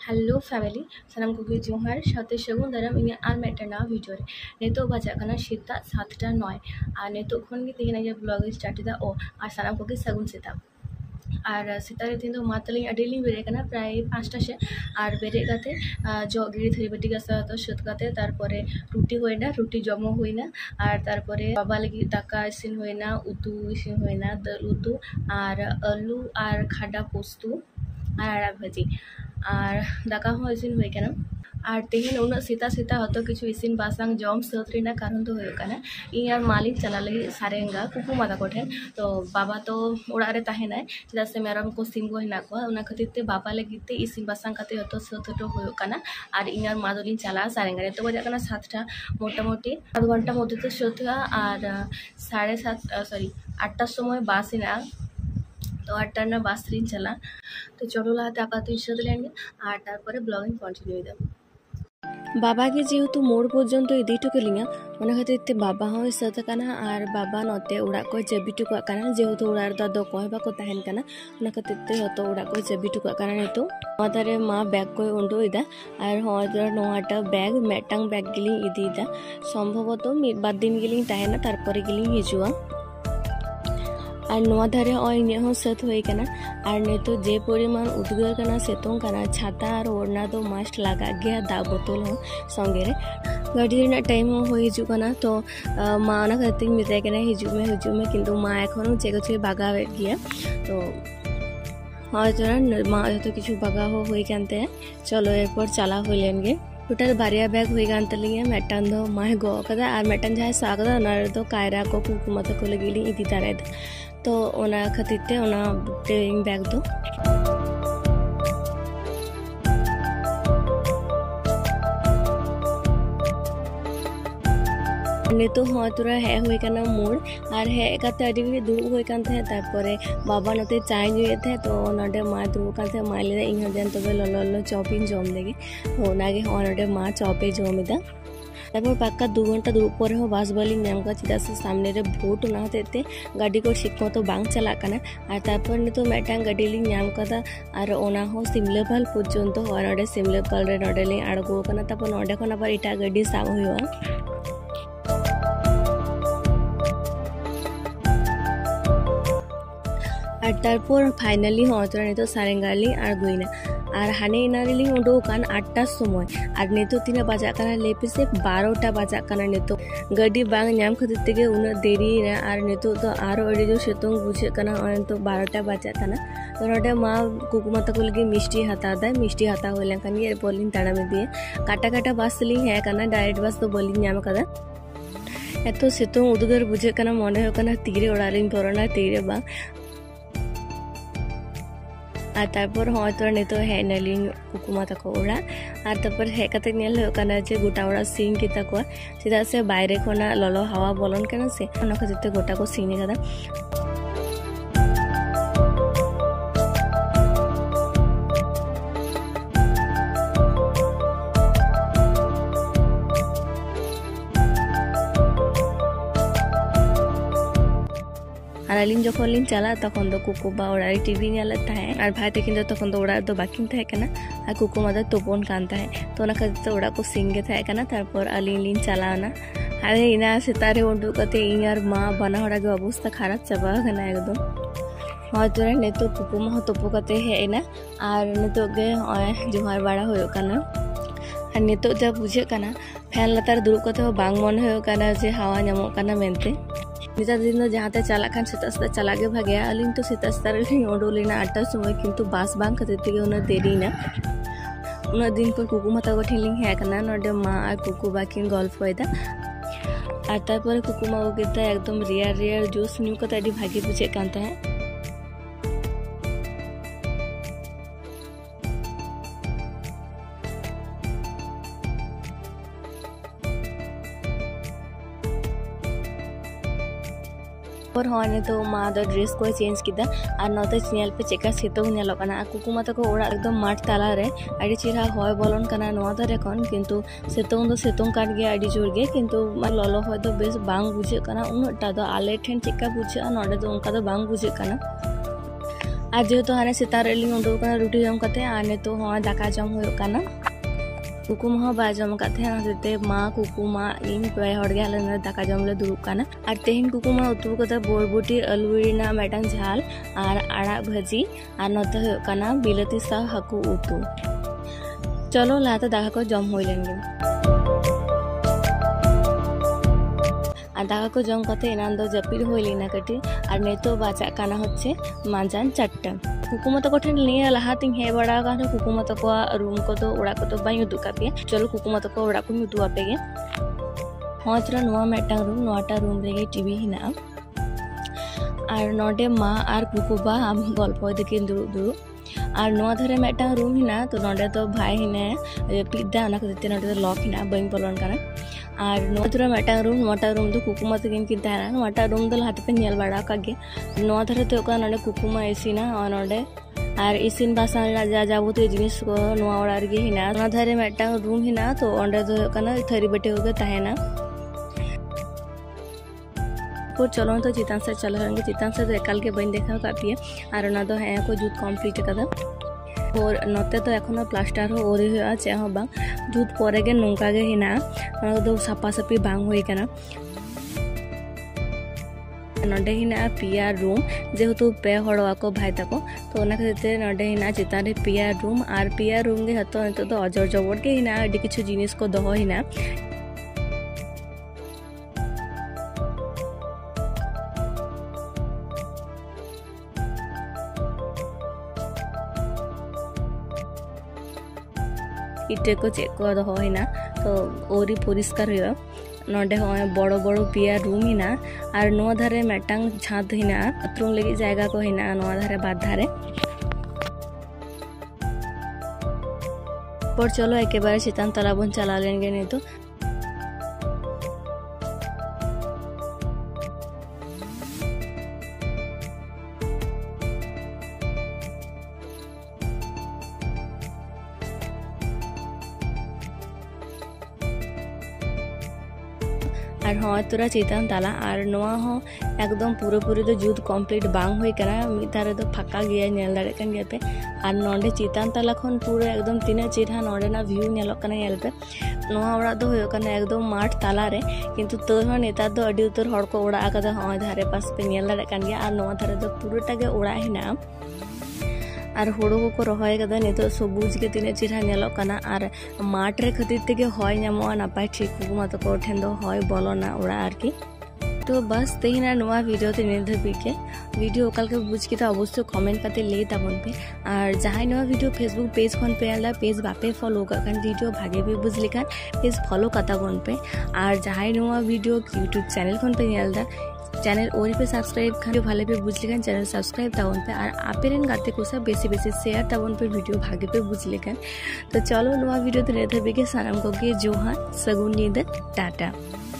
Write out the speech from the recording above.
Hello family सानाम को जोहार साथे सगुन दाराम इन आर मेटना वीडियो रे नेतो बजा सीता 7:09 और नेतो खन गे ब्लॉग स्टार्ट दा ओ और सानाम को सगुन सीता और सीता रे तीन मातली अडेली बेरे प्राय 5टा से और बेरे गाते जो गिरी थरी बेटी गासा तो शुद्ध गाते तारपरे रुटी होइना रुटी जमो होइना और तारपरे बाबा लगी दाका इसिन होइना उतु इसिन होइना दाल उतु और आलू और खाडा पोस्तु और आड़ा भाजी और दाका हो इसिन हुई कना और तेहन उन सीता सीता हतो किछु इसिन बासांग जम सात रेना कारण तो होयकना इन यार मालिक चला लगी सारेंगा कुकु माता कोठेन तो बाबा तो उड़ा रे ताहेनाय चदा से मेरम को सिम को हिना को उना खतिते बाबा लगिते इसिन बासांग कते हतो सात हतो होयकना और इन यार मादोलिन चला सारेंगा तो बजाकना 7टा मोटामुटी आध घंटा मध्य तो सोता और 7:30 8टार समय बास हिना तो 8टार बास रीन चला तो चलो लाते आपातत इशद लेंगे और तारपरे ब्लॉगिंग कंटिन्यू दा बाबा के जेहेतु मोड़ पर्यंत इदी टुकलिंगा खातिर बाबा हो सतना और बाबा नते उड़ा को जबी टुकाना जेहेतु उड़ा दो कोई बाको तहन कना खातिर हतो उड़ा को जबी टुकाना नितो अदारे मा बैग को उंडोइदा और हदर नोटा बैग मेटांग बैग गिलिंग इदीदा संभवत मिद बार दिन गिलिंग तहना तारपरे गिलिंग हिजुआ और नवा धारे इन सत होना और नितो जे परिमाण उद्गार करना सेतों करना छाता और ओढ़ना तो मास्ट लगा गया दा बोतल हो संगे गाड़ी टाइम हो हजना तो माँ खातिर मिताई हजूमे किंतु माँ एखोनो चेक चे बागावे गया तो हजरा माँ जो किछु बागा होते चलो एरपर चला हो लेंगे टोटल बारिया बैग हुई मेटान दो माए गो कदा और मेटान जहाँ सागदा तो कायरा को कुकुमा को लगे इदी दाड़ा तो ओना खातिर ते ओना बैग दो नितो तुरा हे हुई मोड़ और हे काते दुड़ब होते बाबा नते चाय जुए थे तो नोडे माँ दुड़ब माँ इन देन तब ललो चॉपिंग जम लगे ओनागे नोडे माँ चॉपे जमीदा तारपर पक्का 2 घंटा दुड़ब पर बस बाली नाम का चेदा से सामने रे भोट ना होते गाड़ी को ठीक मतो बांग चला कना और तारपर नितो मेटांग गाड़ी लिंग नाम कदा और ओना हो सिमलेपाल पर्यंत नोडे सिमलेपाल रे नोडे लिंग आड़गो कना तारपर नोडे खन आबार एटा गाड़ी साब हुआ और तारपर फाइनली हतरा नितो सारेंगाली आड़गोइना और हाने इनारिली उडोकान 8टार समय और नितो तीना बजाकना लेपिसे 12टा बजाकना नितो गाड़ी बांग नाम खातिर तेगे उना देरी और नितो तो आरो अड़ी जो सेतोंग बुझे कना तो 12टा बजाकना तो नोडे माँ कुकुमाता को लगे मिष्टी हाता हो लेनखान गे बोलिंग ताड़ाम दिए काटा काटा बस लिंग हे कना डायरेक्ट बस तो बोलिंग नाम कदा एतो सेतोंग उदगार बुझे कना मने हो कना तीरे ओड़ालिंग बोरना तीरे बा और तारपर तो नितो हेनाली कुकुमा तक ओड़ा और तारपर हेकते जे गोटा ओड़ा सीन की तक चेदा से बाहरे खना ललो हवा बोलन कना से खातिर गोटा को सीने कदा और अलिंग जखन लिंग चला तखन तो कुकुबा ओड़ा टीवी और भाई तकिन तखन तो ओड़ा बाकिन और कुकुमा दो तोपन कान तो खातिर ओड़ा को सिंगे तारपर अलिंग लिंग चलाना और इना सेतारे उडुकते इन और माँ बना हड़ा के अवस्था खराब चाबा एकदम हतरा नितो कुकुमा तोपो कते हेना और नितो गे जोहार बाड़ा होयोकना और नितो जा बुझे फैन लतार दुड़ुब कते बांग मन होयोकना जे हवा नामोकना मेनते निता दिन जहाँ चला खान सेता सेता चला गे भागे अलिंग तो सेता सेता उडोलेना 8टार समय किंतु बास बांग खातिर तेगे उना देरीना उना दिन पर कुकुमा ताको ठेलिंग हे कना नोडे माँ और कुकु बाकिन गल्प होइदा और तारपर कुकुमा को एकदम रियर जूस न्यू कते अडी भागी बुझे कान ताहे और हाँ तो माँ दो ड्रेस को चेंज किया और नोते चेल पे चेका सेतों नेलोकना कुकुमा तक ओड़ा एकदम माठ ताला रे अड़ी चेहरा हय बोलन कना नोआ दारे खन किंतु सेतों काट गया अड़ी जोर गे किंतु ललो हय तो बेस बांग बुझे कना उनटा दो आले ठेन चेका बुझे नोडे दो उनका दो बांग बुझे कना आज जेहेतु हाने सेता रेलिंग उडुकना रुटी जम कते आ नितो हो दाका जम होयो काना कुकुम हो बा जम कते हते मा कुकुमा इन पे हड़गे हले दाका जम ले दुरुब काना और तेहिन कुकुमा उतु कते बोरबुटी अलुरीना मेटांग झाल और आड़ा भाजी और नते होयो काना बिलाती सा हाकू उतु। चलो लाते दाका को जम होई लेंगे और दाका को जम कते एनान दो जपिर होई लेना कटी और नेतो बाचा काना होच्छे मांजान 4टा। कुकुमा तको ठेन निया लहातिं हे बड़ा काना कुकुमा तको रूम को तो ओड़ा को तो बाई उदु कापे। चलो कुकुमा तको ओड़ा को उदु आपेगे होचरा नोआ मेटांग रूम नोटा रूम रेगे टीवी हिना और नोडे मा और कुकुबा हम गल्प देखे दुरुब और नोआ धरे मेटांग रूम हिना तो नोडे तो भाई हिना पिद्दा ओना कते नोडे लॉक हिना बाई बोलन काना और नोआ मेटांग रूम नोटा रूम तो कुकुमा तकिन किन ताना नोटा रूम दो हाथ पे नेल बड़ा कागे नोआ धरे तो का नोडे कुकुमा एसिना और नोडे और इसिन बासान जा जाबोतिय जिनिस को नोआ ओड़ा रे हिना नोआ धरे मेटांग रूम हिना तो ओंडे दो काना थरी बटे होगे ताहेना। और चलो तो चितान से चल रहेंगे चितान से तो एकाल के बन देखा कापी और ना तो है को जूत कमप्लीट कदा और नते तो एखोनो प्लास्टर हो ओरी हुआ चे हो बांग जूत परे गे नोंका गे हिना दो सापा सापी बांग होई कना नोडे हिना पिया रूम जेहेतु पे हड़वा को भाई तको तो ओना खातिर नोडे हिना चितान रे पिया रूम और पिया रूम गे हतो नते तो अजर जबर गे हिना अडी किछु जिनिस को दोहो हिना इटे को चेक को दो हिना तो ओरी परिष्कार हुआ नोडे हो बड़ो बड़ो पिया रूम हिना और नो धारे मेटांग छात हिना बाथरूम लगी जायगा को हिना नो धारे बाद धारे पर चलो एकेबारे चितान तला बन चला लेंगे नहीं तो और हाँ तोरा चितान ताला और नोआ हो एकदम पूरी तो जूत कमप्लीट बांग हुई कना मितारे तो फाका गया नेल दाड़े कन गया पे और नोडे चितान ताला खन पूरा एकदम तीना चिरहा नोडे ना व्यू नेलो कना नेल पे नोआ ओड़ा दो होयो कना एकदम माठ ताला रे किंतु तो हो नेता दो अडी उतर हड़ को ओड़ा आका हाँ धारे पास पे नेल दाड़े कन गया और नोआ धारे तो पूराटा गे ओड़ा हिना और हुड़ो को रहाय कदा नितो सबुज के तीन चिरहा नेलो कना और माठ रे खातिर तेगे हय नामो नापाय ठीक कुकुमा तको ठेन दो हय बोलोना ओड़ा आरकी। तो बस तेहिना नोआ वीडियो ते निर्धाबी के वीडियो ओकाल के बुझ के तो अवश्य कमेंट करते ले ताबन पे और जहां नोआ वीडियो फेसबुक पेज खन पे आला पेज बापे फॉलो करन वीडियो भागे भी बुझ लिखान पेज फॉलो करता बन पे और जहां नोआ वीडियो यूट्यूब चैनल खन पे नेलदा चैनल ओरी पे सब्सक्राइब खान भाले पे बुझ लेखान चैनल सब्सक्राइब तावन पे और आपेरेन गाते को सब बेसी शेयर तावन पे वीडियो भागे पे बुझ लेखान। तो चलो नोआ वीडियो तो नेथा बेगे साराम को के जोहार सगुन नींद टाटा।